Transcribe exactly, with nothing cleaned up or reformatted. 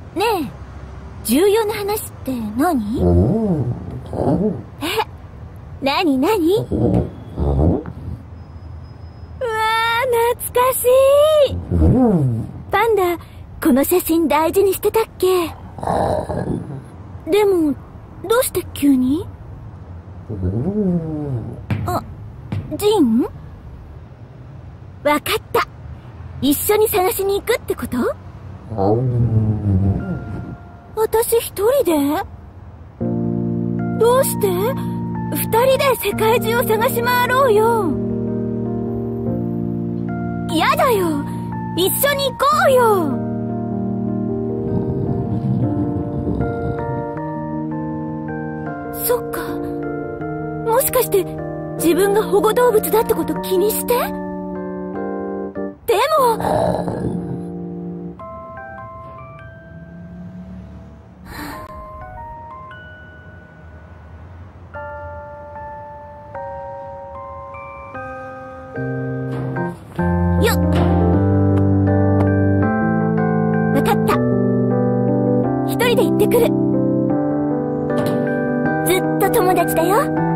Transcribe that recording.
ねえ、重要な話って何？え、何何？うわー、懐かしい。パンダ、この写真大事にしてたっけ？でも、どうして急に？あ、ジン？わかった。一緒に探しに行くってこと？私一人で？どうして？二人で世界中を探し回ろうよ。やだよ。一緒に行こうよ。そっか。もしかして自分が保護動物だってこと気にして？でもよっ、わかった。一人で行ってくる。ずっと友達だよ。